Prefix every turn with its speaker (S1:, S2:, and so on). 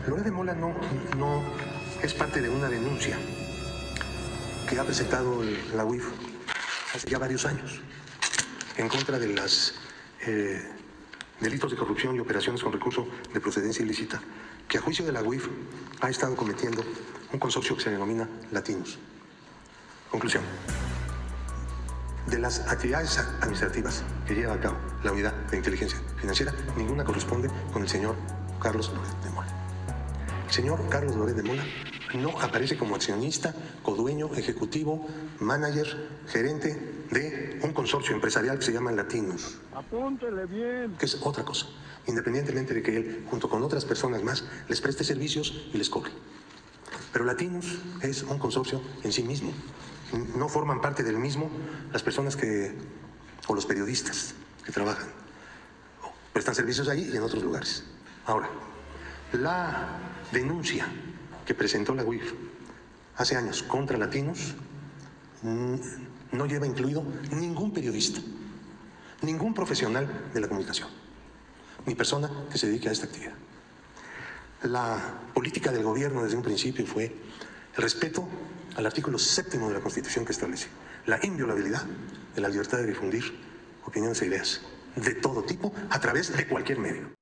S1: Loret de Mola no es parte de una denuncia que ha presentado la UIF hace ya varios años en contra de los delitos de corrupción y operaciones con recurso de procedencia ilícita que a juicio de la UIF ha estado cometiendo un consorcio que se denomina Latinos. Conclusión. De las actividades administrativas que lleva a cabo la Unidad de Inteligencia Financiera, ninguna corresponde con el señor Carlos Loret de Mola. El señor Carlos Loret de Mola no aparece como accionista, codueño, ejecutivo, manager, gerente de un consorcio empresarial que se llama Latinos.
S2: Apúntele bien.
S1: Que es otra cosa, independientemente de que él, junto con otras personas más, les preste servicios y les cobre. Pero Latinos es un consorcio en sí mismo. No forman parte del mismo las personas o los periodistas que trabajan, o prestan servicios ahí y en otros lugares. Ahora, la denuncia que presentó la UIF hace años contra Latinos no lleva incluido ningún periodista, ningún profesional de la comunicación, ni persona que se dedique a esta actividad. La política del gobierno desde un principio fue el respeto al artículo 7º de la Constitución, que establece la inviolabilidad de la libertad de difundir opiniones e ideas de todo tipo a través de cualquier medio.